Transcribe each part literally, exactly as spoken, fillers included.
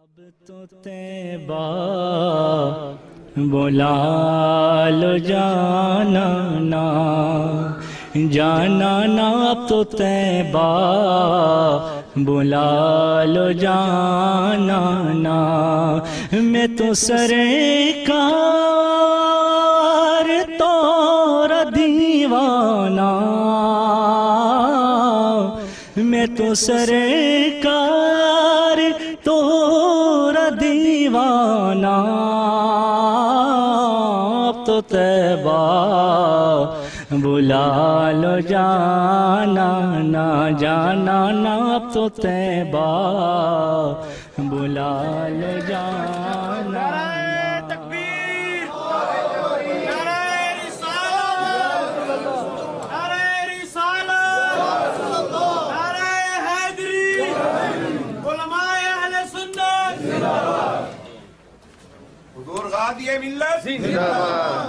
اب تو طیبہ بلا لو جانا نا جانا نا اب تو طیبہ بلا لو جانا نا میں تو سرکار تورا دیوانہ میں تو سرکار تورا دیوانہ اب تو طیبہ بلا لو جانا نا جانا نا اب تو طیبہ بلا لو جانا حضور غازی ملت زندہ باد۔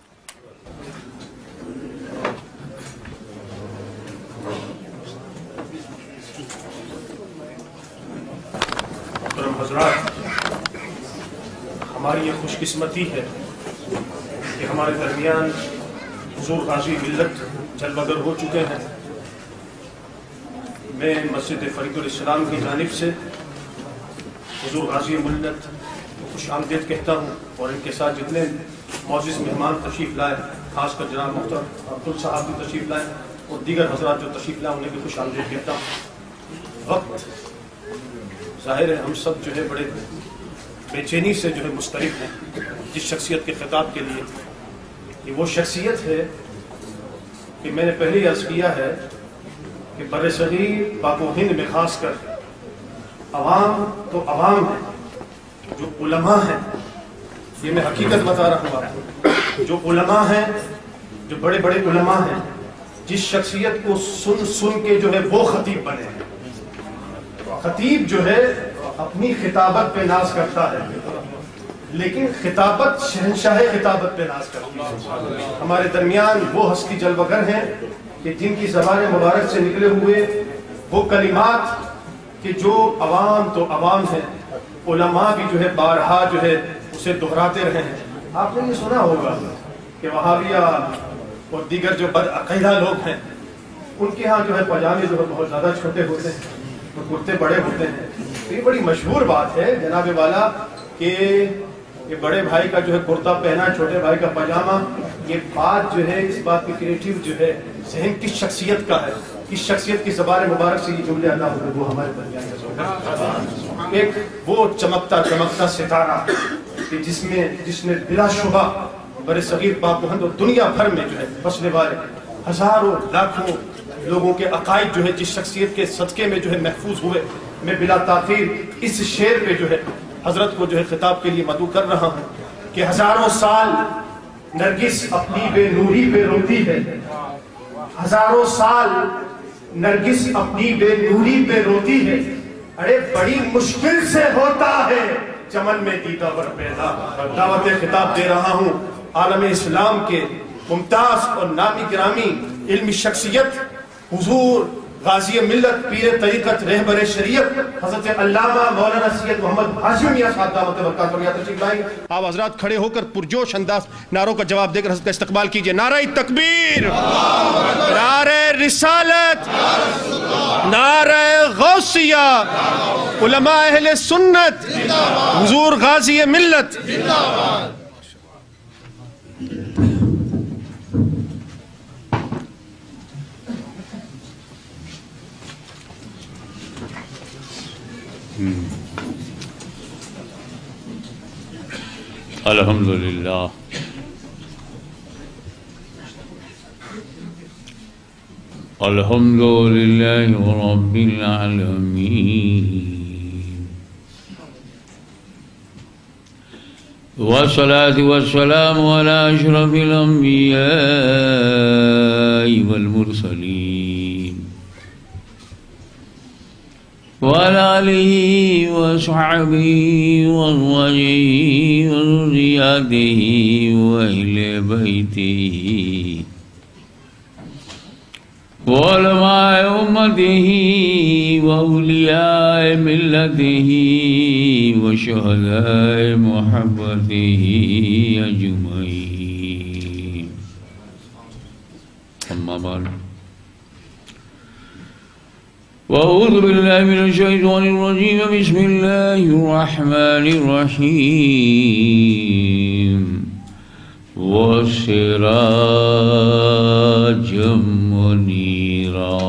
محترم حضرات، ہماری یہ خوش قسمتی ہے کہ ہمارے درمیان حضور غازی ملت جلوگر ہو چکے ہیں۔ میں مسجد فرید الاسلام کی جانب سے حضور غازی ملت خوش آمدید کہتا ہوں، اور ان کے ساتھ جتنے معزز مہمان تشریف لائے، خاص کر جناب محترم عبدال صاحب بھی تشریف لائے اور دیگر حضرات جو تشریف لائے انہیں بھی خوش آمدید کہتا ہوں۔ وقت ظاہر ہے ہم سب جو ہے بڑے بے چینی سے جو ہے مسترب ہیں جس شخصیت کے خطاب کے لیے۔ یہ وہ شخصیت ہے کہ میں نے پہلے ہی عرض کیا ہے کہ بر صغیر پاک و ہند میں خاص کر عوام تو عوام ہے، جو علماء ہیں، یہ میں حقیقت بتا رہا ہوں آپ کو، جو علماء ہیں، جو بڑے بڑے علماء ہیں، جس شخصیت کو سن سن کے جو ہے وہ خطیب بنے ہیں۔ خطیب جو ہے اپنی خطابت پہ ناز کرتا ہے، لیکن خطابت شہنشاہ خطابت پہ ناز کرتی ہے۔ ہمارے درمیان وہ ہستی جلوگر ہیں کہ جن کی زبان مبارک سے نکلے ہوئے وہ کلمات کہ جو عوام تو عوام ہیں، علماء بھی جو ہے بارہا جو ہے اسے دہراتے رہے ہیں۔ آپ نے یہ سنا ہوگا کہ وہابیہ اور دیگر جو بدعقیدہ لوگ ہیں ان کے ہاں جو ہے پاجامے جو ہے بہت زیادہ چھوٹے ہوتے ہیں اور کرتے بڑے ہوتے ہیں۔ تو یہ بڑی مشہور بات ہے جناب والا کہ یہ بڑے بھائی کا جو ہے کرتا پہنا، چھوٹے بھائی کا پاجامہ، یہ بات جو ہے اس بات کی کریٹیو جو ہے ذہن کس شخصیت کا ہے، کس شخصیت کی زبان مبارک سے یہ جملے ادا ہوئے وہ ہمارے درمیان ہے۔ ایک وہ چمکتا چمکتا ستارہ کہ جس میں جس نے بلا شبہ بر صغیر پاک و ہند اور دنیا بھر میں جو ہے بسنے والے ہزاروں لاکھوں لوگوں کے عقائد جو ہے جس شخصیت کے صدقے میں جو ہے محفوظ ہوئے۔ میں بلا تاخیر اس شعر پہ جو ہے حضرت کو جو ہے خطاب کے لیے مدعو کر رہا ہوں کہ ہزاروں سال نرگس اپنی بے نوری پہ روتی ہے، ہزاروں سال نرگس اپنی بے نوری پہ روتی ہے، ارے بڑی مشکل سے ہوتا ہے چمن میں دیدہ ور پیدا۔ دعوت خطاب دے رہا ہوں عالم اسلام کے ممتاز اور نامی گرامی علمی شخصیت حضور غازی ملت پیر طریقت رہبر شریعت حضرت علامہ مولانا سید محمد ہاشم میاں صاحب دعوت برکات اور تشریف لائیں۔ آپ حضرات کھڑے ہو کر پرجوش انداز نعروں کا جواب دے کر حضرت کا استقبال کیجئے۔ نعرہ تکبیر، نعرہ رسالت، نعرہ غوثیہ، علماء اہل سنت، حضور غازی ملت۔ الحمدللہ الحمدللہ رب العالمین، والصلاة والسلام على أشرف الأنبياء والمرسلين وعلى آله وصحبه وأزواجه وذرياته وأهل بيته وعلماء أمته وأولياء ملته وشهداء محبته أجمعين. أما بعد، وأعوذ بالله من الشيطان الرجيم. بسم الله الرحمن الرحيم. وسراجا منيرا.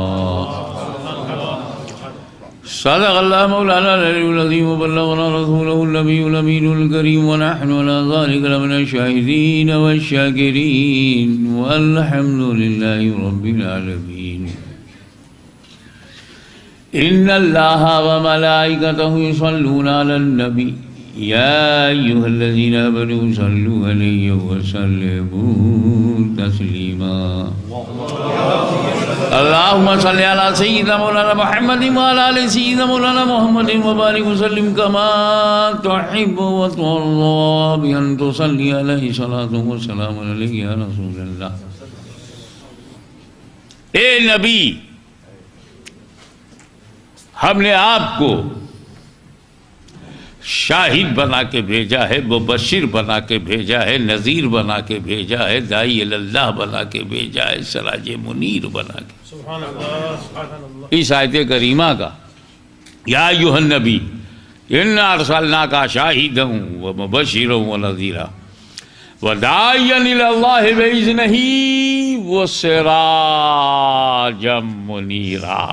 صدق الله مولانا العلي العظيم وبلغنا رسوله النبي الأمين الكريم ونحن على ذلك لمن الشاهدين والشاكرين والحمد لله رب العالمين. إن الله وملائكته يصلون على النبي يا أيها الذين آمنوا صلوا عليه وسلموا تسليما. اللهم صل على سيدنا مولانا محمد وعلى آل سيدنا مولانا محمد وبارك وسلم كما تحب وترضى بأن تصلي عليه صلاة وسلام عليك يا رسول الله. اے نبی، ہم نے آپ کو شاہد بنا کے بھیجا ہے، مبشر بنا کے بھیجا ہے، نذیر بنا کے بھیجا ہے، داعی اللہ بنا کے بھیجا ہے، سراج منیر بنا کے. سبحان اللہ. اس آیت کریمہ کا یا ایھا النبی انا ارسلناک شاہدا ومبشرا ونذیرا وداعیا الی اللہ باذنہ وسراجا منیرا.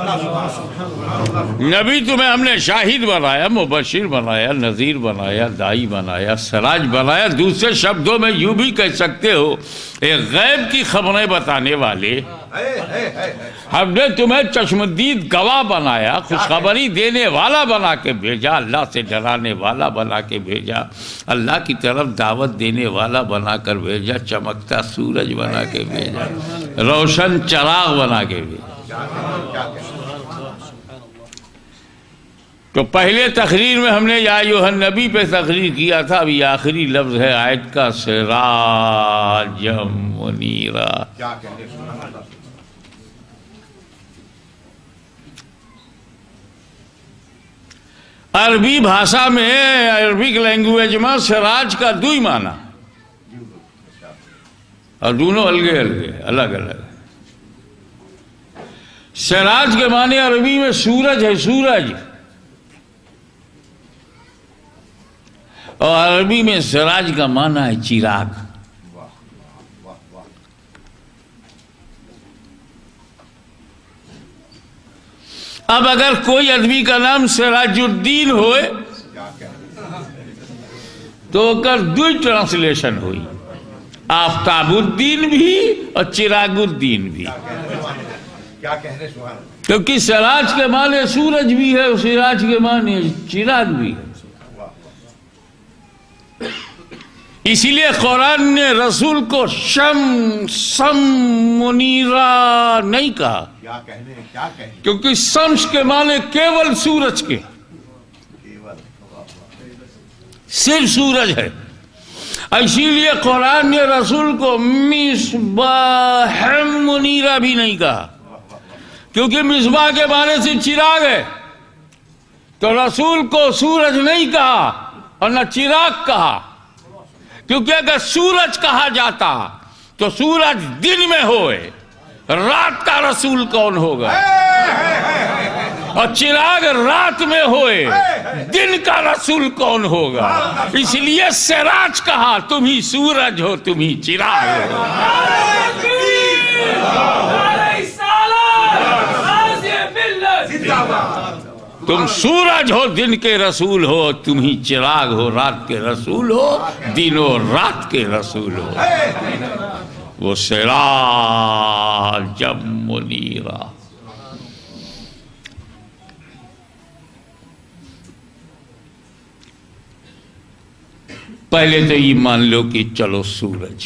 نبی تمہیں ہم نے شاہد بنایا، مبشر بنایا، نذیر بنایا، داعی بنایا، سراج بنایا. دوسرے شبدوں میں یوں بھی کہہ سکتے ہو ایک غیب کی خبریں بتانے والے. ہم نے تمہیں چشمدید گواہ بنایا، خوشخبری دینے والا بنا کے بھیجا، اللہ سے ڈرانے والا بنا کے بھیجا، اللہ کی طرف دعوت دینے والا بنا کر بھیجا، چمکتا سورج بنا کے بھیجا، روشن چراغ بنا کے بھیجا. تو پہلے تقریر میں ہم نے یا ایھا النبی پہ تقریر کیا تھا. اب یہ آخری لفظ ہے آیت کا، سراجا منیرا. عربی بھاشا میں، عربک لینگویج میں سراج کا دو ہی معنی اور دونوں الگ الگ الگ الگ. سراج کے معنی عربی میں سورج ہے، سورج. اور عربی میں سراج کا معنی ہے چراغ. اب اگر کوئی آدمی کا نام سراج الدین ہوئے تو کر دو ٹرانسلیشن ہوئی، آفتاب الدین بھی اور چراغ الدین بھی. کیونکہ سراج کے معنی سورج بھی ہے، سراج کے معنی چراغ بھی ہے. اسی لیے قرآن نے رسول کو شمسا منیرا نہیں کہا، کیونکہ شمس کے معنی کیول سورج کے، صرف سورج ہے. اسی لیے قرآن نے رسول کو مصباح منیرا بھی نہیں کہا، کیونکہ مصباح کے معنی سے چراغ ہے. تو رسول کو سورج نہیں کہا اور نہ چراغ کہا، کیونکہ اگر سورج کہا جاتا تو سورج دن میں ہوئے، رات کا رسول کون ہوگا؟ اور چراغ رات میں ہوئے، دن کا رسول کون ہوگا؟ اس لیے سراج کہا، تم ہی سورج ہو، تم ہی چراغ ہو. تم سورج ہو، دن کے رسول ہو، تم ہی چراغ ہو، رات کے رسول ہو، دن و رات کے رسول ہو. وہ سراجا منیرا. پہلے تو یہ مان لو کہ چلو سورج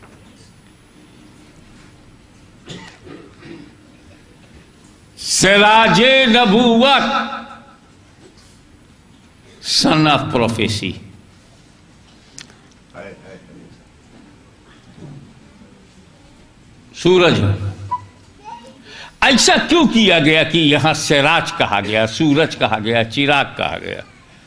سراج نبوت، سن آف پروفیسی. سورج ایسا کیوں کیا گیا کہ یہاں سراج کہا گیا، سورج کہا گیا، چراغ کہا گیا؟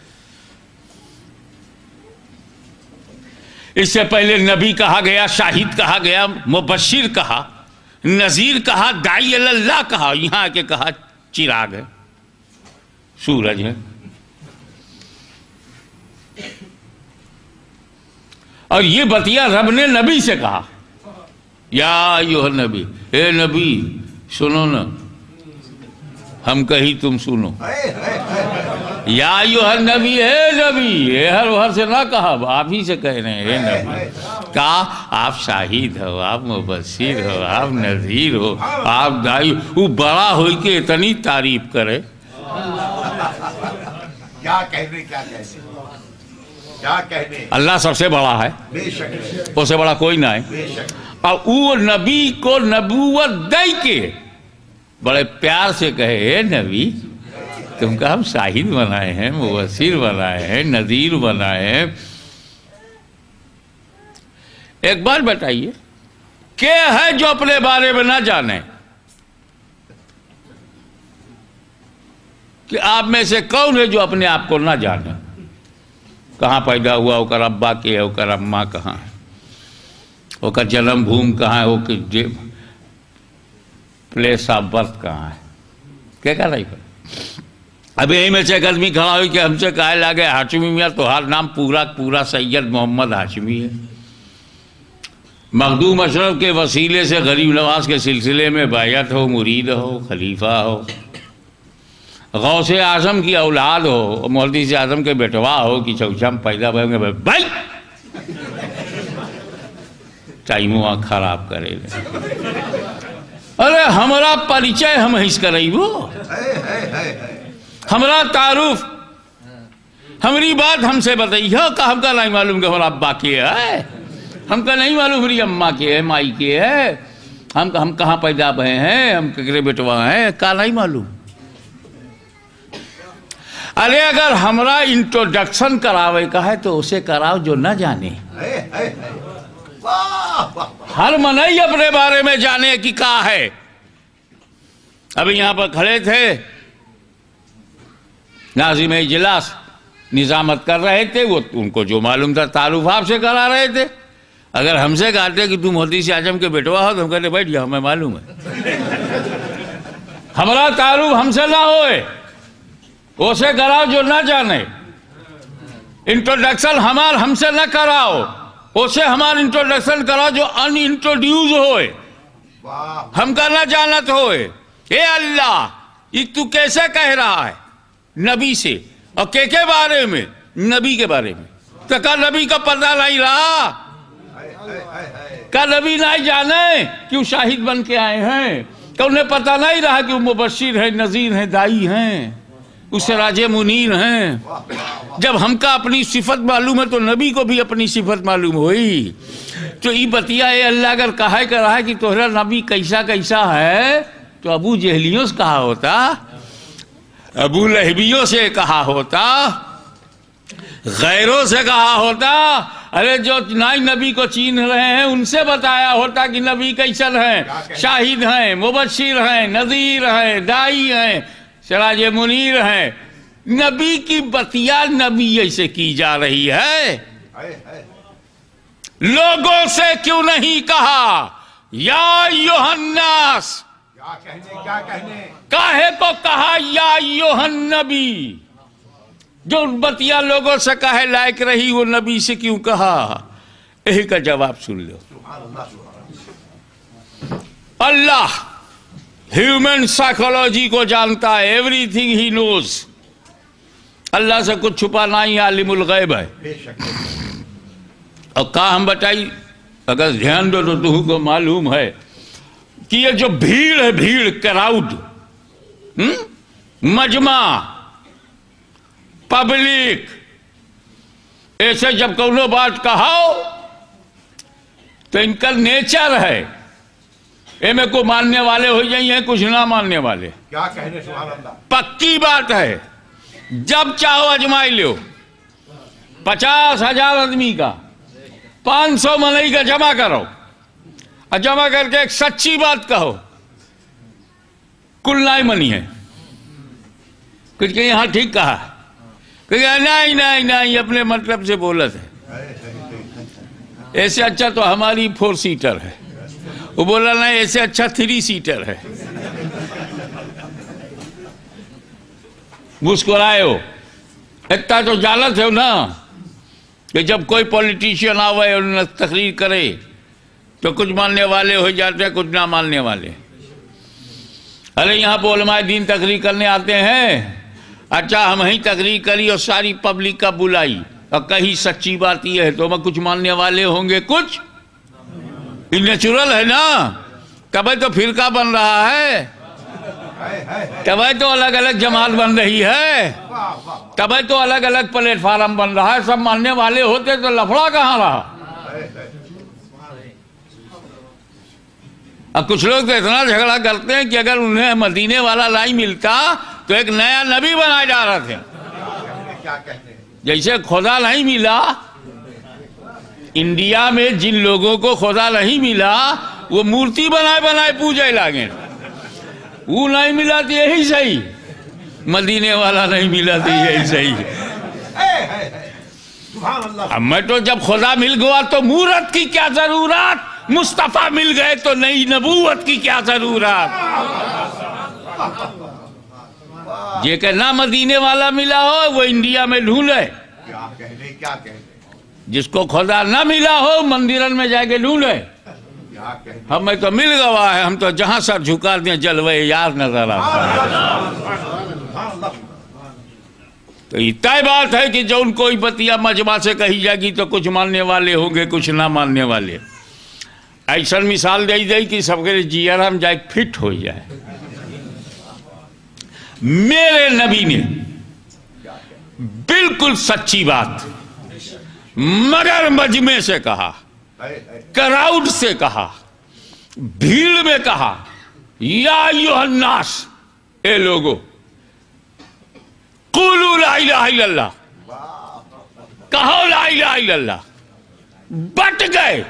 اس سے پہلے نبی کہا گیا، شاہد کہا گیا، مبشر کہا، نذیر کہا، داعی اللہ کہا، یہاں کے کہا چراغ ہے، سورج ہے۔ اور یہ بتیا رب نے نبی سے کہا، یا ایھا النبی، اے نبی سنو نا، ہم کہیں تم سنو۔ یا ایھا النبی، اے نبی، اے ہر ہر سے نہ کہا، آپ ہی سے کہہ رہے ہیں، اے نبی۔ کہا آپ شاہد ہو، آپ مبشر ہو، آپ نذیر ہو، آپ داعی، وہ بڑا ہوئی کہ اتنی تعریف کرے۔ کیا کہنے کیا کہنے کیا کہنے اللہ سب سے بڑا ہے، بے شک اس سے بڑا کوئی نہ ہے۔ بے شک اور وہ نبی کو نبوت دے کے بڑے پیار سے کہے، اے نبی تم کا ہم شاہد بنائے ہیں، مبشر بنائے ہیں، نذیر بنائے ہیں۔ ایک بار بتائیے کہ ہے جو اپنے بارے میں نہ جانے کہ آپ میں سے کون ہے جو اپنے آپ کو نہ جانے؟ کہاں پیدا ہوا، وہ کر ابا کے ہے، وہ کر اماں کہاں ہے، وہ کا جنم بھوم کہاں ہے، وہ کہ پلیس آف برتھ کہاں ہے، کیا کہہ رہی ہے؟ اب یہی میں سے ایک آدمی کھڑا ہوئی کہ ہم سے کہے لگے ہاشمی میاں تمہارا نام پورا پورا سید محمد ہاشمی ہے، مخدوم اشرف کے وسیلے سے غریب نواز کے سلسلے میں بیعت ہو، مرید ہو، خلیفہ ہو، غوث اعظم کی اولاد ہو، محدث اعظم کے بیٹوا ہو کہ چوچم پیدا ہوئے گے بھائی ٹائموں خراب کرے لے۔ ارے ہمارا پریچے ہم ہیس کرئی وہ، ہمارا تعارف، ہماری بات ہم سے بتائی ہو کہ ہم کا نہیں معلوم کہ ہمارا ابا کی ہے، ہم کا نہیں معلوم ہماری اماں کی ہے، مائی کی ہے، ہم ہم کہاں پیدا ہوئے ہیں، ہم ککرے بیٹوا ہیں، کا نہیں معلوم۔ ارے اگر ہمارا انٹروڈکشن کراوے کا ہے تو اسے کراؤ جو نہ جانے۔ ہر منئی اپنے بارے میں جانے کی کہا ہے۔ ابھی یہاں پر کھڑے تھے، ناظم اجلاس نظامت کر رہے تھے، وہ ان کو جو معلوم تھا تعارف آپ سے کرا رہے تھے۔ اگر ہم سے کہتے کہ تم محدث اعظم کے بیٹوا ہو تو ہم کہتے بیٹھ جاؤ ہمیں معلوم ہے۔ ہمارا تعارف ہم سے نہ ہوئے، اسے کراؤ جو نہ جانے۔ انٹروڈکشن ہمار ہم سے نہ کراؤ، اسے ہمار انٹروڈکشن کراؤ جو ان انٹروڈیوز ہوئے، ہم کا نہ جانت ہوئے۔ اے اللہ یہ تو کیسے کہہ رہا ہے نبی سے، اور کے کے بارے میں؟ نبی کے بارے میں۔ تو کہا نبی کا پتہ نہیں رہا، کہا نبی نہیں جانے کیوں شاہد بن کے آئے ہیں، کہ انہیں پتہ نہیں رہا کہ وہ مبشر ہیں، نذیر ہیں، داعی ہیں، اس سراج منیر ہیں۔ جب ہم کا اپنی صفت معلوم ہے تو نبی کو بھی اپنی صفت معلوم ہوئی۔ تو یہ بتیا اے اللہ اگر کہا کر رہا ہے کہ تمہارا نبی کیسا کیسا ہے تو ابو جہلیوں سے کہا ہوتا، ابو لہبیوں سے کہا ہوتا، غیروں سے کہا ہوتا، ارے جو نئی نبی کو چین رہے ہیں ان سے بتایا ہوتا کہ نبی کیسن ہیں، شاہد ہیں، مبشر ہیں، نذیر ہیں، داعی ہیں، سراج منیر ہیں۔ نبی کی بتیا نبی ایسے کی جا رہی ہے، لوگوں سے کیوں نہیں کہا یا ایھا الناس؟ کیا کہنے کیا کہنے کاہے کو کہا یا ایھا النبی؟ جو بتیا لوگوں سے کہے لائق رہی وہ نبی سے کیوں کہا؟ یہی کا جواب سن لو۔ اللہ ہیومن سائیکولوجی کو جانتا ہے، ایوری تھنگ ہی نوز۔ اللہ سے کچھ چھپا نہیں، عالم الغیب ہے۔ بے شک اور کہا ہم بتائی اگر دھیان دو تو تم کو معلوم ہے کہ یہ جو بھیڑ ہے، بھیڑ کراؤڈ، مجمع، پبلک، ایسے جب کونوں بات کہاؤ تو ان کا نیچر ہے، اے میں کو ماننے والے ہو جائیں ہیں، کچھ نہ ماننے والے۔ کیا کہنے سبحان اللہ۔ پکی بات ہے، جب چاہو اجمائی لو، پچاس ہزار آدمی کا، پانچ سو منئی کا جمع کرو، اور جمع کر کے ایک سچی بات کہو، कुल मनी है, कुछ कहीं हाँ ठीक कहा, कहीं नहीं नहीं नहीं अपने मतलब से बोला था, ऐसे अच्छा तो हमारी फोर सीटर है, वो बोला नहीं ऐसे अच्छा थ्री सीटर है। मुस्कुराए हो, इतना तो जालत है ना कि जब कोई पॉलिटिशियन आवे और तकरीर करे तो कुछ मानने वाले हो जाते हैं, कुछ ना मानने वाले। अरे यहाँ पे उलमाए दीन तकरीर करने आते हैं, अच्छा हम ही तकरीर करी और सारी पब्लिक का बुलाई और कहीं सच्ची बात ये है तो मैं कुछ मानने वाले होंगे, कुछ नेचुरल है ना, तभी तो फिरका बन रहा है, तभी तो अलग अलग जमात बन रही है, तभी तो अलग अलग प्लेटफार्म बन रहा है। सब मानने वाले होते तो लफड़ा कहाँ रहा। अब कुछ लोग तो इतना झगड़ा करते हैं कि अगर उन्हें मदीने वाला नहीं मिलता तो एक नया नबी बनाए जा रहे थे। क्या कहते हैं? जैसे खुदा नहीं मिला, इंडिया में जिन लोगों को खुदा नहीं मिला वो मूर्ति बनाए बनाए पूजे लागे, वो नहीं मिला तो यही सही, मदीने वाला नहीं मिला तो यही सही। अब मैं तो जब खुदा मिल गया तो मूरत की क्या जरूरत, मुस्तफा मिल गए तो नई नबूवत की क्या जरूरत। ये कि ना मदीने वाला मिला हो वो इंडिया में ढूंढे, क्या कहने क्या कहने जिसको खुदा ना मिला हो मंदिरन में जाके ढूंढे। क्या कहने हमें तो मिल गवा है, हम तो जहां सर झुका दें जलवे यार नजर आता। तो ये तय बात है कि जो उनको बतिया मजमा से कही जाएगी तो कुछ मानने वाले होंगे, कुछ ना मानने वाले। ऐसा मिसाल दे दे कि सबके जियर हम जाए फिट हो जाए। मेरे नबी ने बिल्कुल सच्ची बात मगर मजमे से कहा, क्राउड से कहा, भीड़ में कहा, या अय्युहन्नास, ए लोगो कुलू ला इलाहा इल्लल्लाह, कहो ला इलाहा इल्लल्लाह। बट गए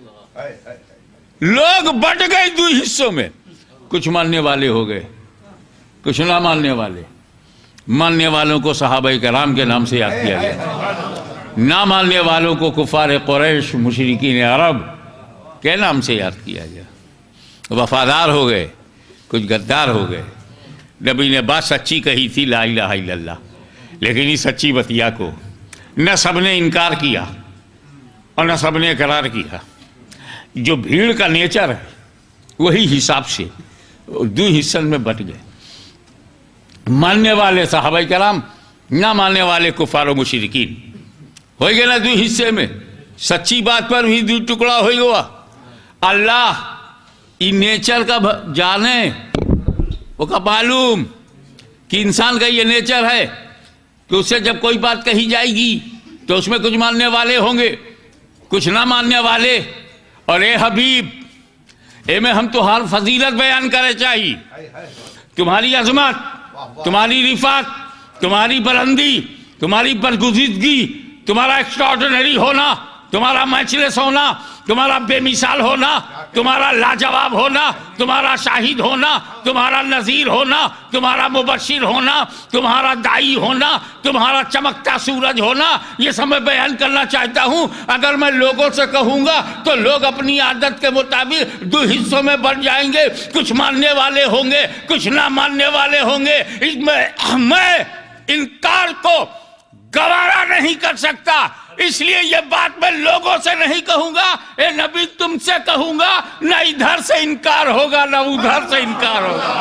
लोग, बट गए दो हिस्सों में, कुछ मानने वाले हो गए, कुछ ना मानने वाले। मानने वालों को सहाबा किराम के नाम से याद किया गया, ना मानने वालों को कुफार कुरैश मुशरिकीन अरब के नाम से याद किया गया। वफादार हो गए, कुछ गद्दार हो गए। नबी ने बात सच्ची कही थी ला इलाहा इल्लल्लाह, लेकिन इस सच्ची बतिया को न सबने इनकार किया और न सबने इकरार किया। जो भीड़ का नेचर है वही हिसाब से दो हिस्सों में बट गए, मानने वाले सहाबा किराम, ना मानने वाले कुफार और मुशरिकीन हो गए ना दो हिस्से में। सच्ची बात पर भी दो टुकड़ा हो गया। अल्लाह इन नेचर का जाने, वो का मालूम कि इंसान का ये नेचर है कि उससे जब कोई बात कही जाएगी तो उसमें कुछ मानने वाले होंगे, कुछ ना मानने वाले। और ए हबीब, ए में हम तो हर फजीलत बयान करे चाहिए, तुम्हारी अजमत, तुम्हारी रिफात, तुम्हारी बुलंदी, तुम्हारी बरगुज़िदगी, तुम्हारा एक्स्ट्राऑर्डिनरी होना, तुम्हारा मैचलेस होना, तुम्हारा बेमिसाल होना, तुम्हारा लाजवाब होना, तुम्हारा शाहिद होना, तुम्हारा नज़ीर होना, तुम्हारा मुबश्शिर होना, तुम्हारा दाई होना, तुम्हारा चमकता सूरज होना, ये सब मैं बयान करना चाहता हूँ। अगर मैं लोगों से कहूँगा तो लोग अपनी आदत के मुताबिक दो हिस्सों में बन जाएंगे, कुछ मानने वाले होंगे, कुछ ना मानने वाले होंगे। इसमें मैं इनकार को गवारा नहीं कर सकता, इसलिए ये बात मैं लोगों से नहीं कहूंगा, ए नबी तुमसे कहूंगा। न इधर से इनकार होगा न उधर से इनकार होगा।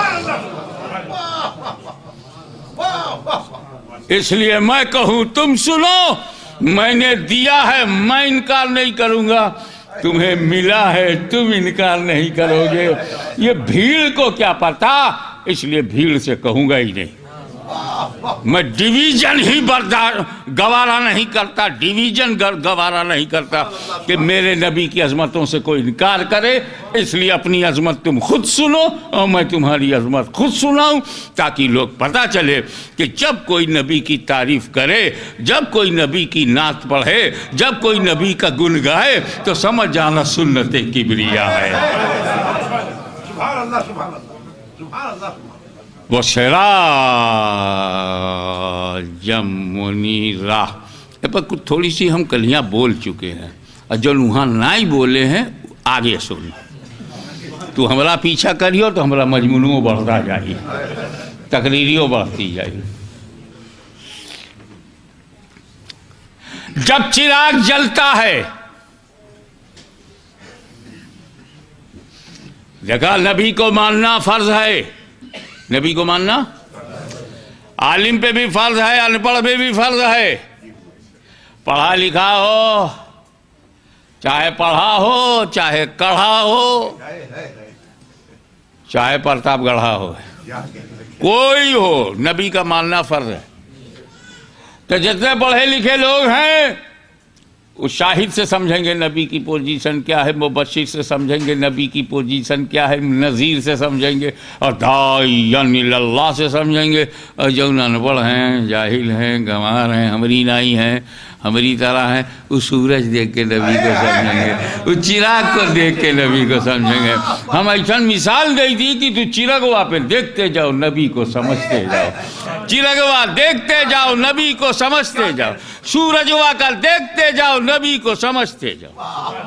इसलिए मैं कहूं तुम सुनो, मैंने दिया है मैं इनकार नहीं करूंगा, तुम्हें मिला है तुम इनकार नहीं करोगे। ये भीड़ को क्या पता, इसलिए भीड़ से कहूंगा ही नहीं। मैं डिवीजन ही बर्दाश्त गवारा नहीं करता, डिवीजन गवारा नहीं करता कि मेरे नबी की अजमतों से कोई इनकार करे। इसलिए अपनी अजमत तुम खुद सुनो और मैं तुम्हारी अजमत खुद सुनाऊं, ताकि लोग पता चले कि जब कोई नबी की तारीफ करे, जब कोई नबी की नात पढ़े, जब कोई नबी का गुण गाए तो समझ जाना सुन्नत किबरिया है। وہ سراجم منیرا پر کچھ تھوڑی سی ہم کلیاں بول چکے ہیں اور جو وہاں نہیں بولے ہیں آگے سن تو ہمارا پیچھا کریو تو ہمارا مجموعوں بڑھتا جائے تقریریوں بڑھتی جائے جب چراغ جلتا ہے دیکھا نبی کو ماننا فرض ہے نبی کو ماننا عالم پہ بھی فرض ہے ان پڑھ پہ بھی فرض ہے پڑھا لکھا ہو چاہے پڑھا ہو چاہے کڑھا ہو چاہے پرتاپ گڑھا ہو کوئی ہو نبی کا ماننا فرض ہے تو جتنے پڑھے لکھے لوگ ہیں وہ شاہد سے سمجھیں گے نبی کی پوزیشن کیا ہے مبشر سے سمجھیں گے نبی کی پوزیشن کیا ہے نذیر سے سمجھیں گے اور داعین اللہ سے سمجھیں گے اور جو ان پڑھ ہیں جاہل ہیں گنوار ہیں ہمری نائی ہیں ہمری طرح ہیں وہ سورج دیکھ کے نبی کو سمجھیں گے وہ چراغ کو دیکھ کے نبی کو سمجھیں گے ہم ایسا مثال دی تھی کہ تو چراغوا پہ دیکھتے جاؤ نبی کو سمجھتے جاؤ چراغوا دیکھتے جاؤ نبی کو سمجھتے جاؤ سورجوا کا دیکھتے جاؤ نبی کو سمجھتے جاؤ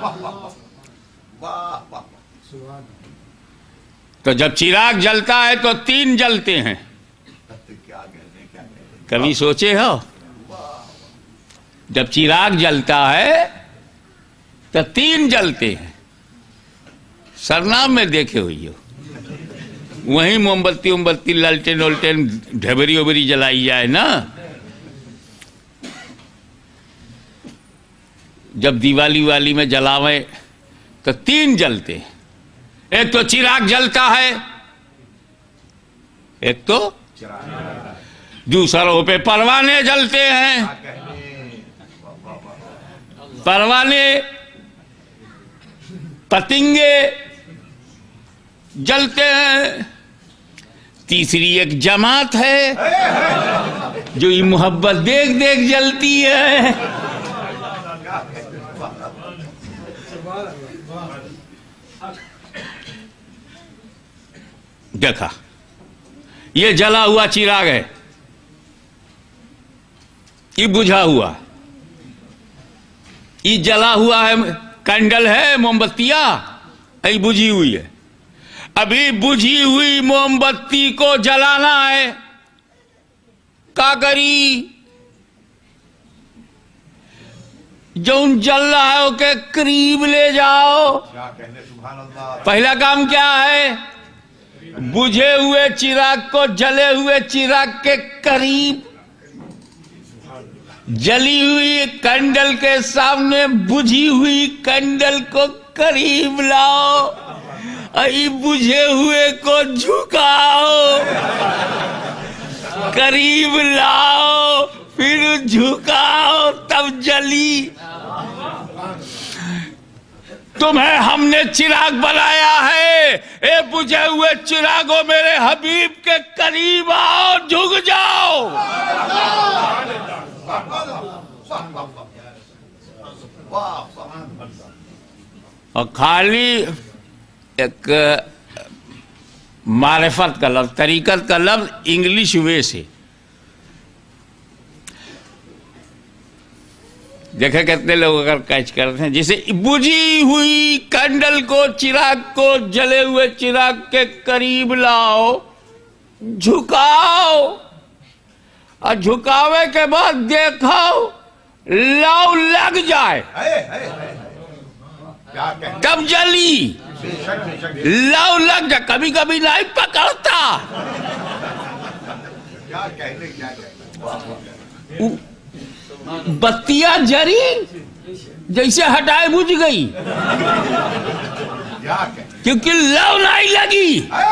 تو جب چراغ جلتا ہے تو تین جلتے ہیں کبھی سوچے ہو جب چراغ جلتا ہے تو تین جلتے ہیں سرنام میں دیکھے ہوئی ہو وہیں موم بتی ام بتی لالٹین وولٹین ڈھبری وبری جلائی جائے نا جب دیوالی والی میں جلاویں تو تین جلتے ہیں ایک تو چراغ جلتا ہے ایک تو دوسروں پہ پروانے جلتے ہیں پروانے پتنگے جلتے ہیں تیسری ایک جماعت ہے جو یہ محبت دیکھ دیکھ جلتی ہے دیکھا یہ جلا ہوا چراغ ہے یہ بجھا ہوا یہ جلا ہوا ہے کینڈل ہے موم بتیاں یہ بجھی ہوئی ہے ابھی بجھی ہوئی موم بتی کو جلانا ہے کیا کری جو جل رہا ہے کہ قریب لے جاؤ پہلا کام کیا ہے بجھے ہوئے چراغ کو جلے ہوئے چراغ کے قریب جلی ہوئی کینڈل کے سامنے بجھی ہوئی کینڈل کو قریب لاؤ ای بجھے ہوئے کو جھکاؤ قریب لاؤ پھر جھکاؤ تب جلی تمہیں ہم نے چراغ بنایا ہے اے بجھے ہوئے چراغوں میرے حبیب کے قریب آؤ جھک جاؤ اور خالی ایک معرفت کا لفظ طریقت کا لفظ انگلش وے سے دیکھیں کتنے لوگ اگر کیچ کرتے ہیں جسے بجھی ہوئی کینڈل کو چراغ کو جلے ہوئے چراغ کے قریب لاؤ جھکاؤ اور جھکاوے کے بعد دیکھاؤ لاؤ لگ جائے کب جلی لاؤ لگ جائے کبھی کبھی نہیں پکڑتا بتیاں جری جیسے ہٹائے بجھ گئی کیونکہ لو نہیں لگی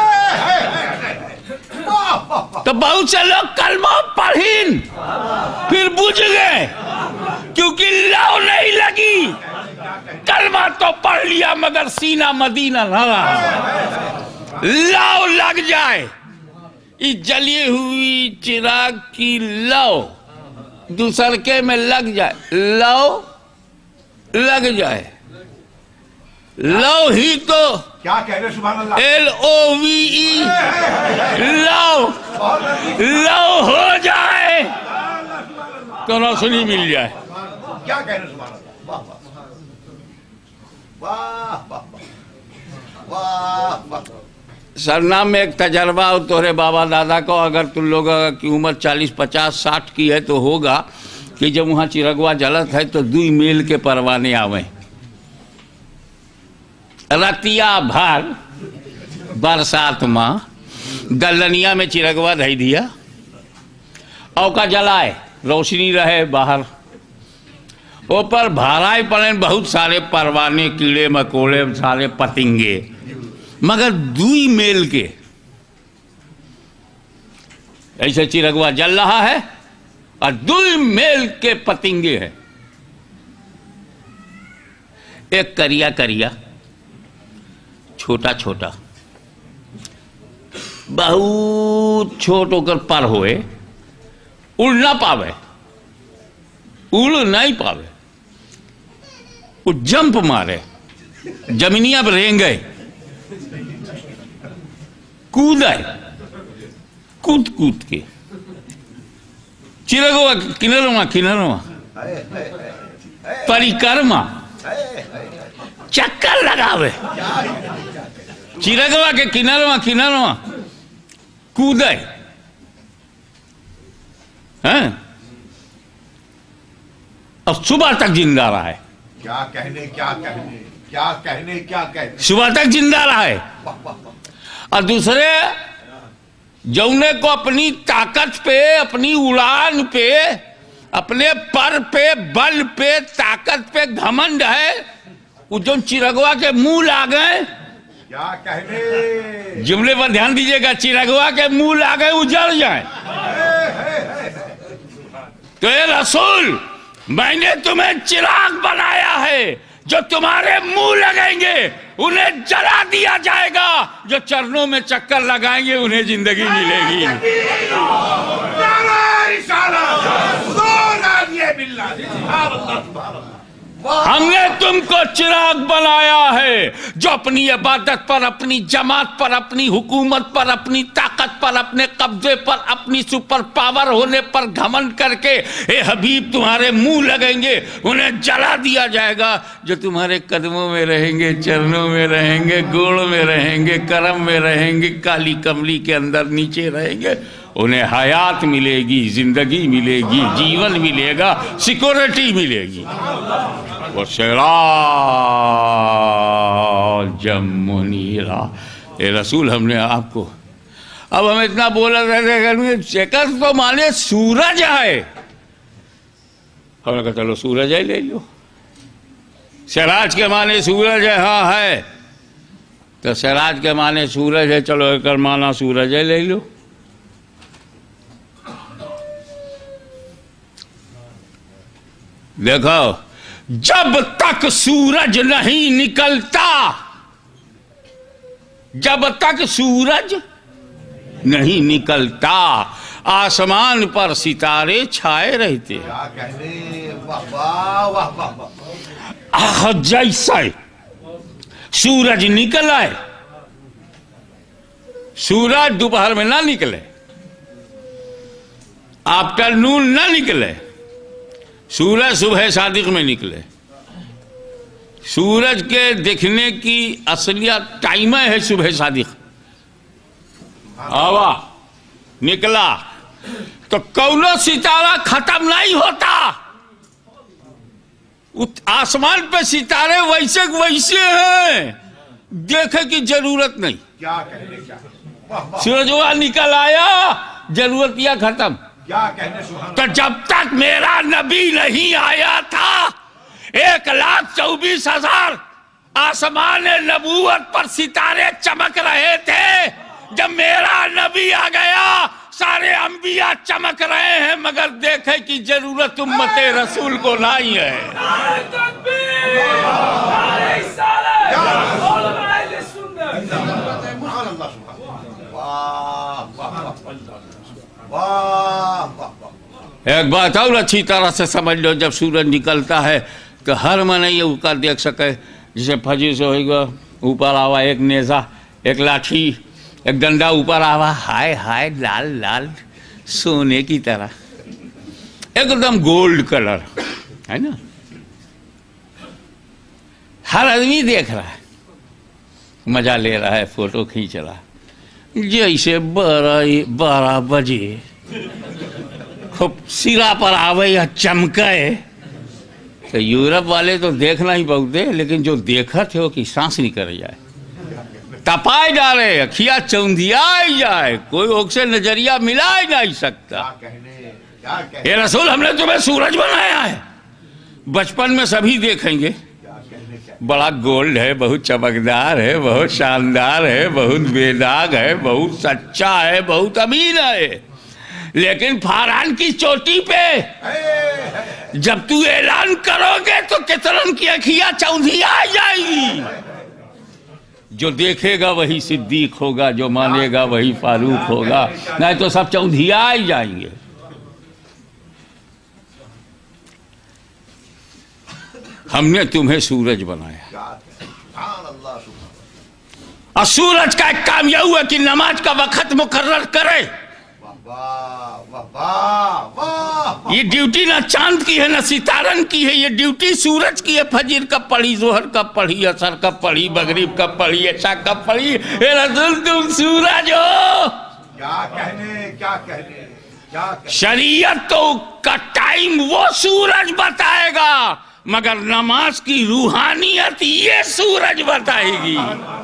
تو بہت سے لوگ کلمہ پڑھیں پھر بجھ گئے کیونکہ لو نہیں لگی کلمہ تو پڑھ لیا مگر سینہ مدینہ نہ رہا لو لگ جائے اس جلی ہوئی چراغ کی لو دوسرکے میں لگ جائے لو لگ جائے لو ہی تو क्या कह रहे सुभान अल्लाह। L O V E love, love हो जाए तो रोशनी मिल जाए। क्या कह रहे सुभान अल्लाह। वाह वाह वाह वाह वाह। सरनाम में एक तजर्बा हो तोहरे बाबा दादा को, अगर तुम लोग की उम्र चालीस पचास साठ की है तो होगा कि जब वहाँ चिरगवा जलत है तो दुई मेल के परवाने आवे, रतिया भर बरसात में गलनिया में चिरगवा धई दिया और का जलाए, रोशनी रहे बाहर, ऊपर भाराई पड़े बहुत सारे परवाने, कीड़े मकोड़े, सारे पतिंगे, मगर दुई मेल के ऐसे चिरगवा जल रहा है और दुई मेल के पतिंगे हैं। एक करिया करिया छोटा छोटा बहुत छोट होकर पर होए, उड़ ना पावे, उड़ नहीं पावे, वो जंप मारे, जमीनिया पर रेंगे, कूदे, कूद कूद के चिरगवा किनरवा किनरवा परिक्रमा चक्कर लगावे, चिरगवा के किनरवा किनरवा कूदे हैं और सुबह तक जिंदा रहा है। क्या कहने क्या कहने क्या कहने क्या कहने। सुबह तक जिंदा रहा है। और दूसरे जौने को अपनी ताकत पे, अपनी उड़ान पे, अपने पर पे, बल पे, ताकत पे घमंड है, वो जो चिरगवा के मुंह ला गए, क्या कहने। जुमले पर ध्यान दीजिएगा, चिरगवा के मुंह ला गए उजड़ जाए। तो ये रसूल, मैंने तुम्हें चिराग बनाया है, जो तुम्हारे मुंह लगेंगे उन्हें जला दिया जाएगा, जो चरणों में चक्कर लगाएंगे उन्हें जिंदगी मिलेगी। हमने तुमको चिराग बनाया है जो अपनी इबादत पर, अपनी जमात पर, अपनी हुकूमत पर, अपनी ताकत पर, अपने कब्जे पर, अपनी सुपर पावर होने पर घमंड करके ए हबीब तुम्हारे मुंह लगेंगे उन्हें जला दिया जाएगा, जो तुम्हारे कदमों में रहेंगे, चरणों में रहेंगे, गोड़ में रहेंगे, करम में रहेंगे, काली कमली के अंदर नीचे रहेंगे, उन्हें हयात मिलेगी, जिंदगी मिलेगी, जीवन मिलेगा, सिक्योरिटी मिलेगी। वो सिराजम मुनीरा। ए रसूल, हमने आपको, अब हम इतना बोल रहे चेकर तो माने सूरज है, हमने कहा चलो सूरज है ले लो। सिराज के माने सूरज है, हाँ है, तो सिराज के माने सूरज है, चलो एक माना सूरज है ले लो। देखो, जब तक सूरज नहीं निकलता, जब तक सूरज नहीं निकलता, आसमान पर सितारे छाए रहते। क्या कहने। वाह वाह वाह वाह। आह, जैसे सूरज निकल आए, सूरज दोपहर में ना निकले, आफ्टरनून ना निकले, सूरज सुबह सादिक में निकले। सूरज के देखने की असलियत टाइम है सुबह सादिक। आवा निकला तो कौनो सितारा खत्म नहीं होता, आसमान पे सितारे वैसे वैसे हैं, देखे की जरूरत नहीं। क्या कहने क्या। वाह वाह। सूरजवा निकल आया, जरूरत या खत्म। क्या कहने सुभान। तो जब तक मेरा नबी नहीं आया था, एक लाख चौबीस हजार आसमान नबूवत पर सितारे चमक रहे थे। जब मेरा नबी आ गया, सारे अंबिया चमक रहे हैं, मगर देखे कि जरूरत उम्मते रसूल को नहीं है। एक बात और अच्छी तरह से समझ लो, जब सूरज निकलता है तो हर मन ये उसका देख सके, जैसे फजी से होगा ऊपर आवा एक नेजा, एक लाठी, एक डंडा ऊपर आवा, हाय हाय लाल लाल सोने की तरह, एकदम गोल्ड कलर, है ना। हर आदमी देख रहा है, मजा ले रहा है, फोटो खींच रहा है। जैसे बारह बारह बजे खूब सिरा पर आवे या चमके, तो यूरोप वाले तो देखना ही बहुत है, लेकिन जो देखा थे वो कि सांस नहीं कर जाए, तपाए जा रहे, अखिया चौंधियाई जाए, कोई ओक से नजरिया मिला ही नहीं सकता। ये रसूल हमने तुम्हें सूरज बनाया है, बचपन में सभी देखेंगे, बड़ा गोल्ड है, बहुत चमकदार है, बहुत शानदार है, बहुत बेदाग है, बहुत सच्चा है, बहुत अमीन है। लेकिन फारान की चोटी पे जब तू ऐलान करोगे तो कितनन की अखियां चौंधिया आ जाएगी। जो देखेगा वही सिद्दीक होगा, जो मानेगा वही फारूक होगा, नहीं तो सब चौंधिया आ जाएंगे। हमने तुम्हें सूरज बनाया, और सूरज का एक काम यह हुआ कि नमाज का वक्त मुकर्रर करे। ये ड्यूटी ना चांद की है ना सितारन की है, ये ड्यूटी सूरज की है। फजर कब पढ़ी, जोहर कब पढ़ी, असर कब पढ़ी, मगरिब कब पढ़ी, ऐशा कब पढ़ी। ए रसूल तुम सूरज हो। क्या कहने क्या कहने क्या कहने। शरीयत तो का टाइम वो सूरज बताएगा, मगर नमाज की रूहानियत ये सूरज बताएगी।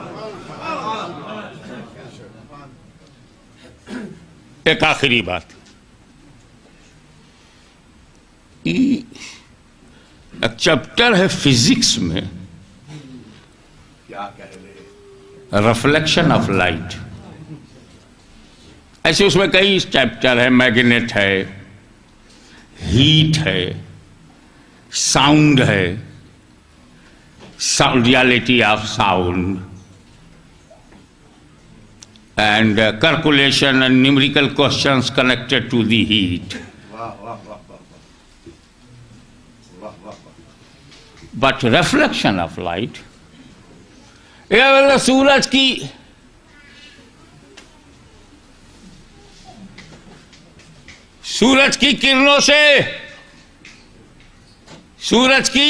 एक आखिरी बात, एक चैप्टर है फिजिक्स में, क्या कहने, रिफ्लेक्शन ऑफ लाइट। ऐसे उसमें कई चैप्टर है, मैग्नेट है, हीट है, साउंड है, sound reality of sound, and uh, calculation and numerical questions connected to the heat. But reflection of light, ये सूरज की सूरज की किरणों से, सूरज की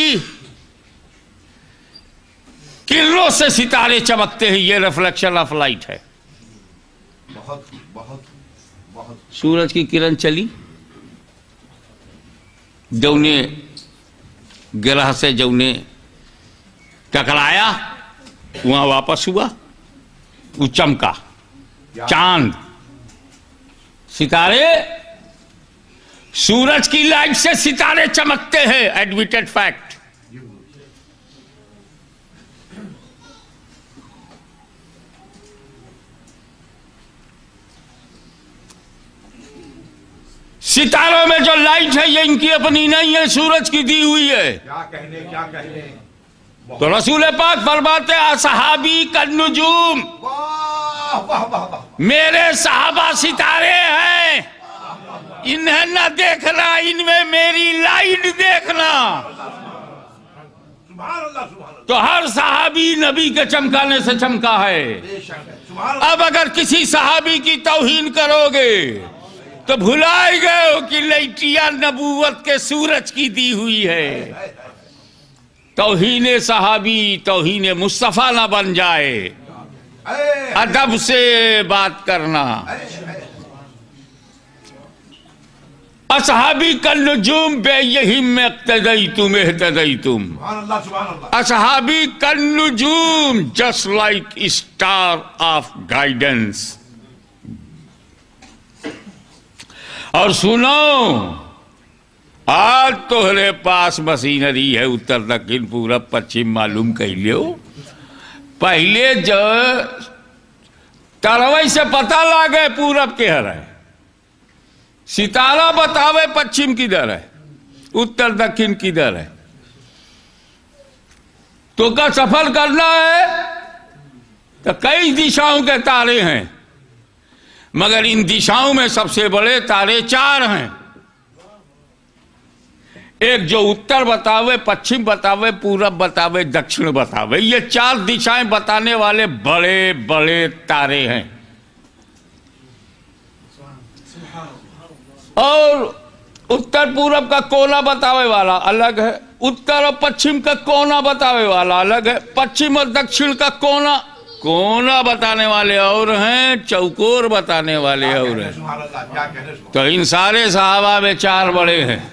किरणों से सितारे चमकते हैं, ये रिफ्लेक्शन ऑफ लाइट है। बहुत बहुत बहुत। सूरज की किरण चली, जौने ग्रह से जौने टकराया वहां वापस हुआ, वो चमका। चांद सितारे, सूरज की लाइट से सितारे चमकते हैं, एडमिटेड फैक्ट। सितारों में जो लाइट है ये इनकी अपनी नहीं है, सूरज की दी हुई है। क्या कहने क्या कहने। तो रसूल पाक फरमाते असहाबी कन्नुजूम, वाह वाह वाह वाह। मेरे सहाबा सितारे हैं, इन्हें न देखना, इनमें मेरी लाइट देखना। सुभान अल्लाह सुभान अल्लाह। तो हर सहाबी नबी के चमकाने से चमका है। सुभान अल्लाह। अब अगर किसी सहाबी की तौहीन करोगे तो भुलाए गए हो कि लाइटिया नबूवत के सूरज की दी हुई है। तौहीन सहाबी तौहीन मुस्तफा ना बन जाए, अदब से बात करना। असहाबी कल नुजूम बेयहिम में इक्तदई तुम एहतदई तुम। असहाबी कल नुजूम just like star of guidance. और सुनो, आज तोहरे पास मशीनरी है, उत्तर दक्षिण पूरब पश्चिम मालूम कह लियो। पहले जो तरवई से पता लागे पूरब के हर है, सितारा बतावे पश्चिम किधर है, उत्तर दक्षिण किधर है। तो का सफर करना है तो कई दिशाओं के तारे हैं, मगर इन दिशाओं में सबसे बड़े तारे चार हैं। ایک جو اتر بتاوے، پچھم بتاوے، پورب بتاوے، دکشن بتاوے، یہ چار دشائیں بتانے والے بڑے بڑے تارے ہیں. اور اتر پورب کا کونا بتاوے والا الگ ہے، اتر اور پچھم کا کونا بتاوے والا الگ ہے، پچھم اور دکشن کا کونا کونا بتانے والے اور ہیں، چوکور بتانے والے اور ہیں. تو ان سارے صحابہ میں چار بڑے ہیں.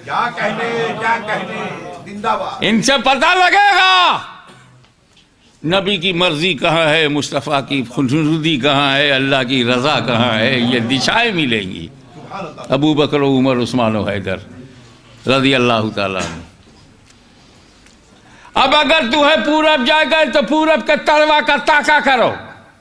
ان سے پتہ لگے گا نبی کی مرضی کہاں ہے، مصطفیٰ کی خودنودی کہاں ہے، اللہ کی رضا کہاں ہے. یہ دشائیں ملیں گی. ابو بکر و عمر عثمان و حیدر رضی اللہ تعالیٰ عنہ. اب اگر تمہیں پورب جائے گئے تو پورب کے تلوا کا تاکہ کرو.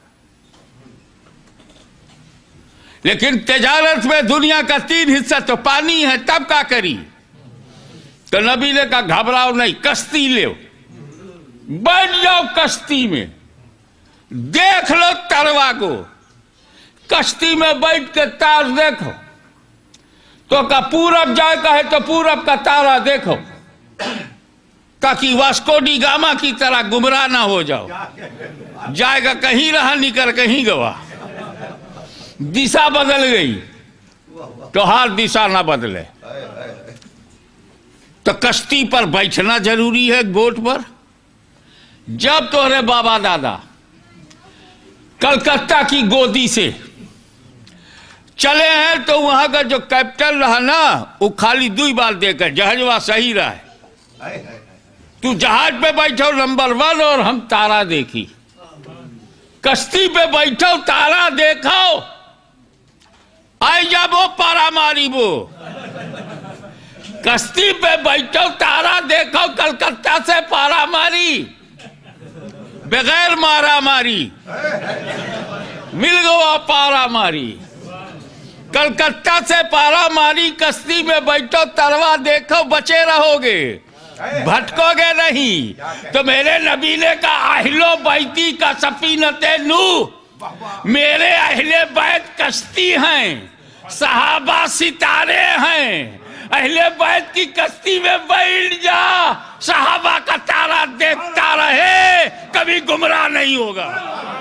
لیکن تجارت میں دنیا کا تین حصہ تو پانی ہے، تب کا کری؟ تو نبی نے کہا گھبراؤ نہیں، کشتی لو، بیٹھ جاؤ کشتی میں، دیکھ لو تلوا کو. کشتی میں بیٹھ کے تار دیکھو. تو کہا پورب جائے گا ہے تو پورب کا تارا دیکھو، تاکہ واسکو ڈی گاما کی طرح گمراہ نہ ہو جاؤ. جائے گا کہیں رہا نکل کہیں گوا. دشا بدل گئی تو ہر دشا نہ بدلے. تو کشتی پر بیٹھنا ضروری ہے، گوٹ پر. جب تمہارے بابا دادا کلکتہ کی گودی سے چلے ہیں تو وہاں کا جو کیپٹن رہا نا، وہ خالی دو بار دے کر جہازوا صحیح رہا ہے. تو جہاز پہ بیٹھو نمبر ون، اور ہم تارا دیکھی. کشتی پہ بیٹھو تارا دیکھو، آئی جب وہ پارا ماری وہ. کشتی پہ بیٹھو تارا دیکھو، کلکتہ سے پارا ماری بغیر مارا ماری، مل گوا پارا ماری. کلکتہ سے پارا ماری، کشتی میں بیٹھو تلوا دیکھو، بچے رہو گے، بھٹکو گے نہیں. تو میرے نبی نے کہا اہل بیتی کا سفینۃ نوح، میرے اہل بیت کشتی ہیں، صحابہ ستارے ہیں. اہل بیت کی کشتی میں بیٹھ جا، صحابہ کا تارا دیکھتا رہے، کبھی گمراہ نہیں ہوگا.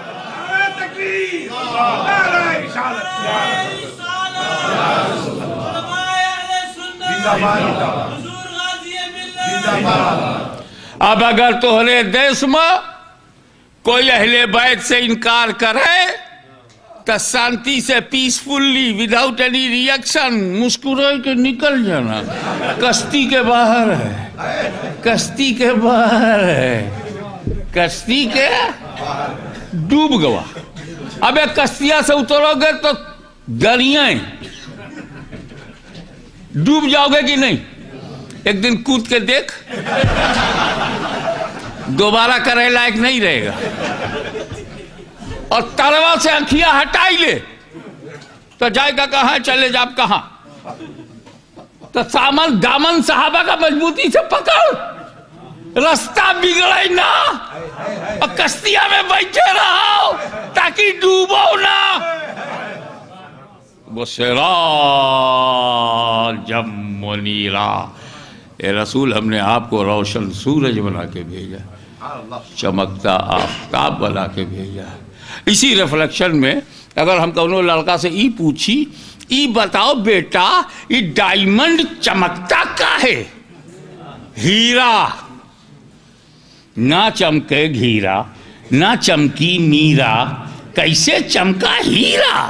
اب اگر تمہارے دیش میں کوئی اہل بیت سے انکار کرے تو شانتی سے پیسفلی وداؤٹ اینی ریئیکشن مسکرا کے نکل جانا. کشتی کے باہر ہے، کشتی کے باہر ہے، کشتی کے ڈوب گوا. اب ایک کشتیاں سے اترو گے تو دریائیں ڈوب جاؤ گے کہ نہیں؟ ایک دن کود کے دیکھ، دوبارہ کرے لائق نہیں رہے گا. اور تلوا سے آنکھیاں ہٹائی لے تو جائے گا کہاں، چلے جا کہاں. تو سامان دامن صحابہ کا مضبوطی سے پکڑ، رستہ بگڑے نہ، اور کشتیاں میں بیٹھے رہو تاکہ ڈوبو نہ. وہ سراجم منیرا، اے رسول ہم نے آپ کو روشن سورج بنا کے بھیجا، چمکتا آفتاب بنا کے بھیجا. اسی ریفلیکشن میں اگر ہم کونوں لڑکا سے ای پوچھی، ای بتاؤ بیٹا یہ ڈائمنڈ چمکتا کا ہے؟ ہیرا نہ چمکے گھیرا، نہ چمکی میرا، کیسے چمکا ہیرا؟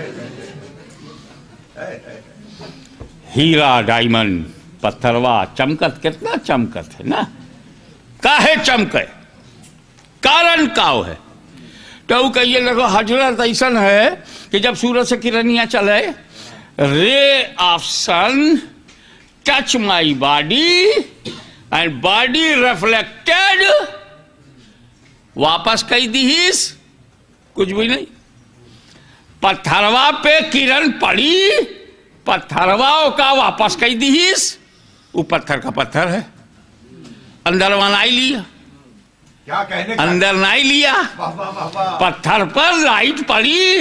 ہیرا ڈائمنڈ پتھروا چمکت، کتنا چمکت ہے نا. کاہے چمکے؟ کارن کاؤ ہے. تو وہ کہیے لگو حضرت ایسن ہے کہ جب سورج سے کرنیاں چلے، ray of sun touch my body and body reflected, واپس کہی دیس کچھ بھی نہیں. پتھروا پہ کرن پڑی، پتھروا کا واپس کہی دیس، وہ پتھر کا پتھر ہے، اندر ونائی لیا، اندر نہیں لیا. پتھر پر لائٹ پڑی،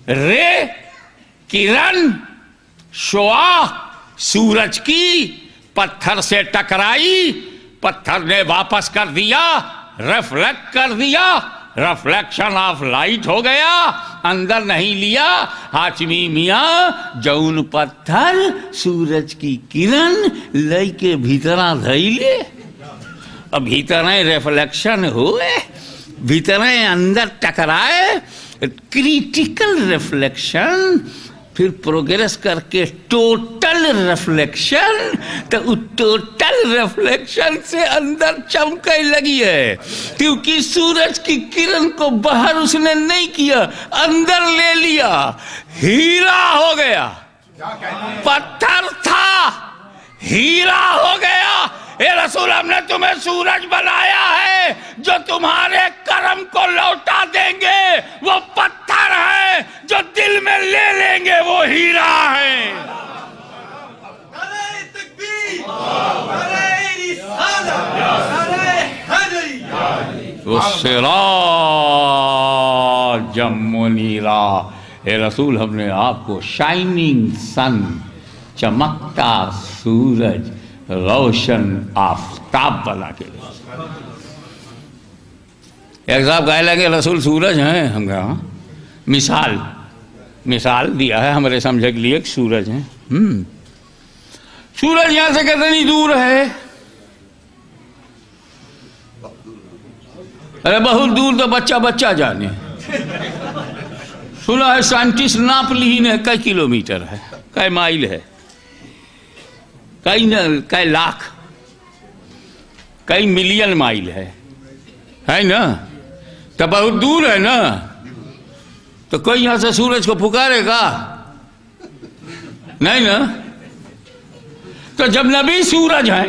رے کرن شعاع سورج کی پتھر سے ٹکرائی، پتھر نے واپس کر دیا، ریفلیکٹ کر دیا، ریفلیکشن آف لائٹ ہو گیا، اندر نہیں لیا۔ ہاشمی میاں جون پتھر سورج کی کرن لئی کے بھیترا دھائیلے، اب بھیتریں ریفلیکشن ہوئے، بھیتریں اندر ٹکرائے، کریٹیکل ریفلیکشن، پھر پروگریس کر کے ٹوٹل ریفلیکشن، تو اس ٹوٹل ریفلیکشن سے اندر چمکے لگی ہے، کیونکہ سورج کی کرن کو باہر اس نے نہیں کیا، اندر لے لیا، ہیرا ہو گیا۔ پتھر تھا، ہیرا ہو گیا۔ اے رسول، ہم نے تمہیں سورج بنایا ہے جو تمہارے کرم کو لوٹا دیں گے، وہ پتھر ہے جو دل میں لے لیں گے، وہ ہیرا ہے۔ نعرہ تکبیر، نعرہ رسالت، نعرہ حیدری، والسراجا منیرا۔ اے رسول، ہم نے آپ کو شائننگ سن، چمکتا سورج، روشن آفتاب بنا کے لیا۔ ایک صاحب کہنے لگے رسول سورج ہیں، ہم کہا مثال مثال دیا ہے ہمارے سمجھے کے لیے، سورج ہیں۔ ہم سورج یہاں سے کتنی دور ہے؟ ارے بہت دور، تو بچہ بچہ جانے۔ سنا ہے سائنٹسٹ ناپ لی نے کئی کلومیٹر ہے، کئی مائل ہے، کئی کئی لاکھ، کئی ملین مائل ہے، ہے نا؟ تو بہت دور ہے نا، تو کوئی یہاں سے سورج کو پکارے گا نہیں نا؟ تو جب نبی سورج ہیں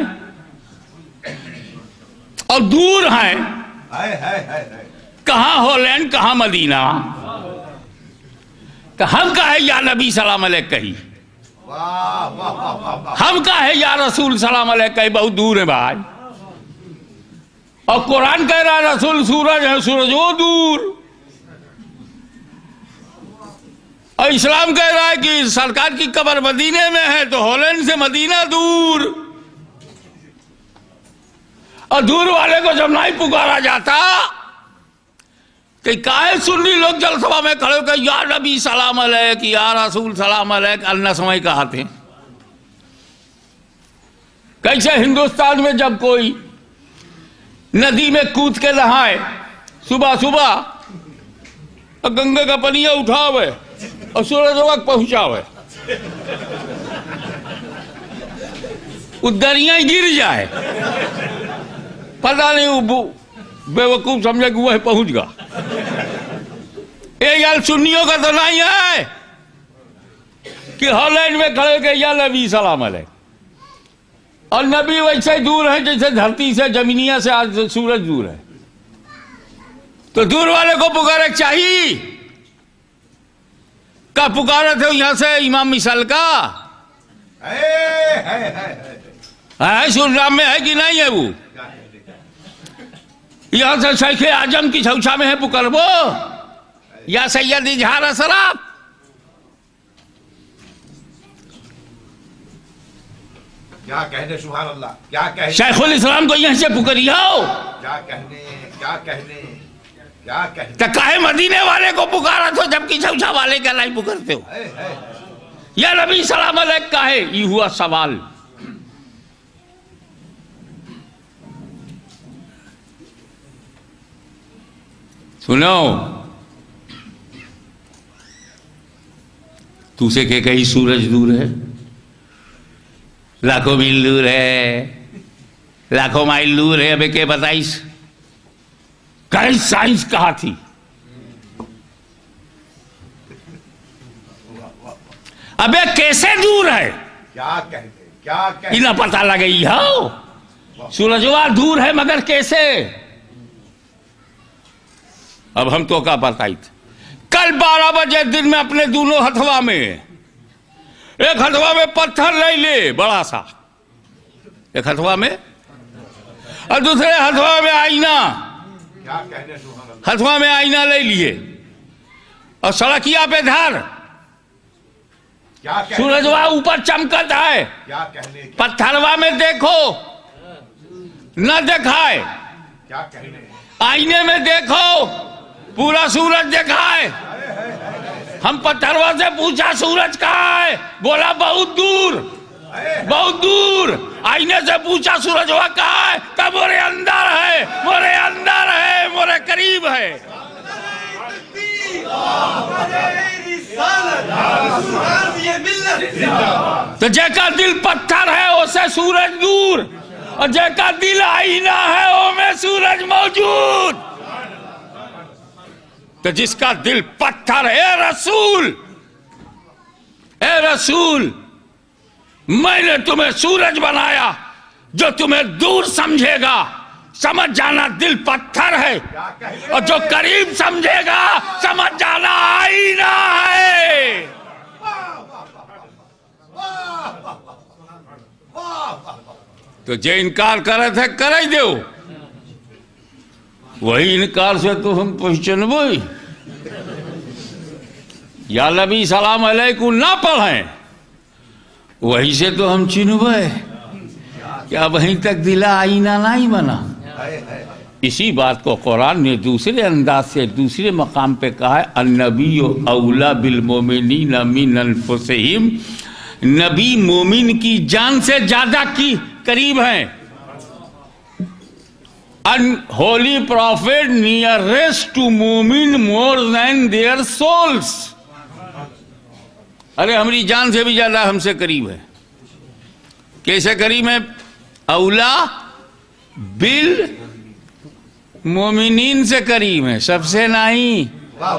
اور دور ہیں، کہاں ہولینڈ کہاں مدینہ، تو ہم کہے یا نبی سلام علیہ کہی، ہم کہے یا رسول سلام علیہ کہی، بہت دور ہے بھائی۔ اور قرآن کہہ رہا ہے رسول سورج ہے، سورج وہ دور، اور اسلام کہہ رہا ہے کہ سرکار کی قبر مدینے میں ہے، تو ہولینڈ سے مدینہ دور۔ اور دور والے کو جب نہیں پکارا جاتا، کہ کائے سنی لوگ جلسہ میں کھڑے ہو کہ یا نبی سلام علیک، یا رسول سلام علیک، اللہ سمجھ کہاتے ہیں۔ کیسے ہندوستان میں جب کوئی ندی میں کود کے نہائے صبح صبح، اور گنگے کا پنیا اٹھا ہوئے اور سورج وقت پہنچا ہوئے، وہ دریا گر جائے، پتہ نہیں وہ بے وقوف سمجھے کہ وہ پہنچ گا۔ ایک یار سنیوں کا تو نہیں ہے کہ ہالینڈ میں کھڑے کہ یا نبی سلام علیکم، اور نبی ویسے ہی دور ہے جیسے دھرتی سے، زمینیا سے آج سورج دور ہے، تو دور والے کو پکارے چاہیے۔ کا پکارے تھے یہاں سے امام مثال کا ہے، سورنام میں ہے کہ نہیں ہے؟ وہ یہاں سے شیخ اعظم کی چھوچا میں ہے پکربو، یا سید اظہار اسرار، کیا کہنے، سبحان اللہ، کیا کہنے، شیخ الاسلام کو یہاں سے پکری ہو، کیا کہنے، کیا کہنے، کیا کہنے۔ تو کہے مدینے والے کو پکارا تو جبکہ چھوچا والے کا نہیں پکرتے ہو؟ یا نبی سلام علیک کا ہے، یہ ہوا سوال۔ سنو، تو سے کہ کہیں سورج دور ہے، لاکھوں میل دور ہے، لاکھوں مائل دور ہے، ابے کہ بتائیس کہیں سائنس کہا تھی؟ ابے کیسے دور ہے؟ کیا کہنے، کیا کہنے، انہیں پتہ لگئی ہو سورجوار دور ہے مگر کیسے؟ اب ہم تو کیا بتائی تھے؟ کل بارہ بجے دن میں اپنے دونوں ہتھوا میں، ایک ہتھوا میں پتھر لے لے بڑا سا، ایک ہتھوا میں، اور دوسرے ہتھوا میں آئینہ، کیا کہنے، سبحان اللہ۔ ہتھوا میں آئینہ لے لیے، اور سڑکیا پہ دھر، کیا کہنے سورج وہاں اوپر چمکتا ہے، کیا کہنے کی پتھروا میں دیکھو نہ دکھائے، کیا کہنے آئینے میں دیکھو پورا سورج دکھائے. ہم پتھروا سے پوچھا سورج کہاں ہے، بولا بہت دور بہت دور. آئینے سے پوچھا سورج وہاں کہاں ہے، کہ مورے اندر ہے مورے اندر ہے مورے قریب ہے. تو جے کا دل پتھر ہے اسے سورج دور، اور جے کا دل آئینہ ہے او میں سورج موجود. تو جس کا دل پتھر ہے، اے رسول اے رسول میں نے تمہیں سورج بنایا، جو تمہیں دور سمجھے گا سمجھ جانا دل پتھر ہے، اور جو قریب سمجھے گا سمجھ جانا آئینہ ہے. تو جے انکار کرے تھے کرے دیو، وہی انکار سے تو ہم پہچنبوئی. یا نبی سلام علیکم نہ پڑھیں، وہی سے تو ہم چنبے. کیا وہیں تک دلا آئینہ نہیں بنا؟ اسی بات کو قرآن نے دوسرے انداز سے دوسرے مقام پہ کہا ہے، النبی اولا بالمومنین من انفسہم. نبی مومن کی جان سے زیادہ کی قریب ہیں. Holy prophet nearest to مومن more than their souls. ارے ہماری جان سے بھی زیادہ ہم سے قریب ہے. کیسے قریب ہے؟ اولا بال مومنین سے قریب ہے، سب سے نہیں.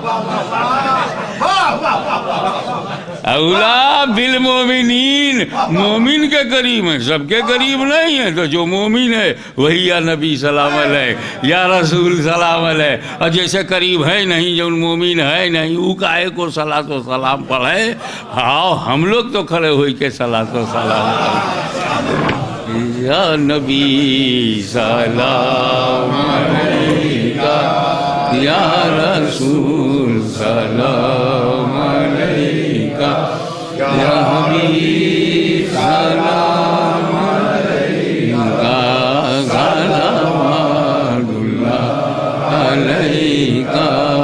اولا بالمومنین، مومن کے قریب ہیں، سب کے قریب نہیں ہیں. تو جو مومن ہے وہی یا نبی سلام علیہ یا رسول سلام علیہ. اور جیسے قریب ہے نہیں جو مومن ہے نہیں، او کائے کو صلاۃ و سلام پڑھے. ہاں ہم لوگ تو کھڑے ہوئی کے صلاۃ و سلام پڑھے. یا نبی سلام علیکہ، یا رسول سلام علیکہ، یا حبیب سلام علیکہ، صلوات اللہ علیکہ،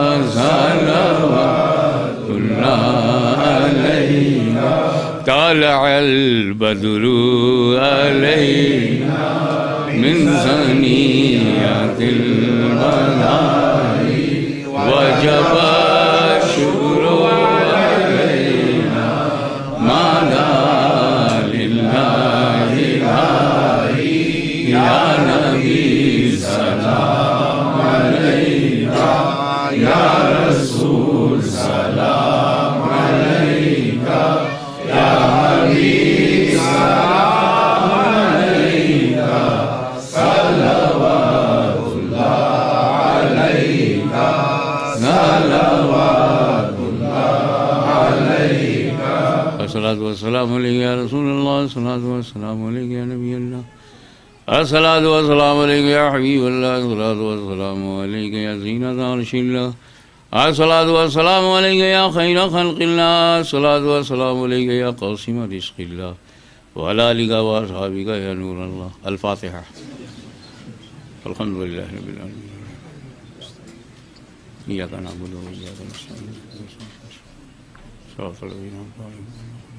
صلوات اللہ علیکہ. طلع البدر علینا من ثنیات الوداع وجب الشکر علینا ما دعا للہ الہی. یا نبی سلام علیکہ، یا رسول سلام علیکہ، یا حبیب سلام علیکہ، صلوات اللہ علیکہ، صلوات اللہ علیکہ. الصلاۃ والسلام علیکہ یا رسول اللہ، الصلاۃ والسلام علیکہ یا نبی اللہ، الصلاۃ والسلام علیکہ یا حبیب اللہ، الصلاۃ والسلام علیکہ یا زینت عرش اللہ، الصلاۃ والسلام علیکہ یا خیر خلق اللہ، الصلاۃ والسلام علیکہ یا قاسم رزق اللہ، وعلی آلہ و اصحابہ یا نور اللہ. الفاتحہ. الحمدللہ رب العالمین، ایاک نعبد و ایاک نستعین، صراط الذین انعمت علیہم.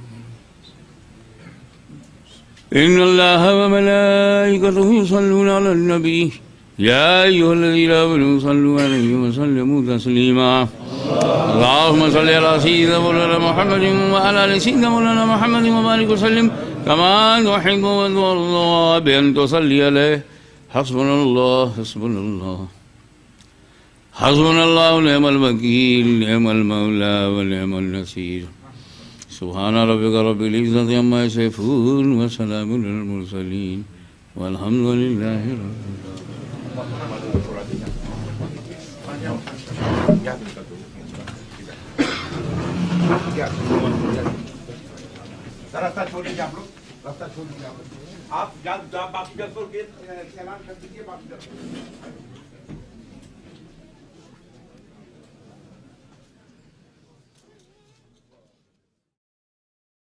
ان اللہ و ملائکتہ یصلون علی النبی یا ایھا الذین آمنوا صلوا علیہ وسلموا تسلیما. اللهم صل على سيدنا مولانا محمد وعلى آل سيدنا مولانا محمد وبارك وسلم كما تحب وترضى بأن تصلي عليه. حسبنا الله حسبنا الله حسبنا الله ونعم الوكيل، نعم المولى ونعم النصير. سبحان ربك رب العزة عما يصفون وسلام على المرسلين والحمد لله رب راستہ چھوڑ دیجیے آپ لوگ، راستہ چھوڑ دیجیے آپ لوگ. آپ باقی اعلان کر دیجیے باقی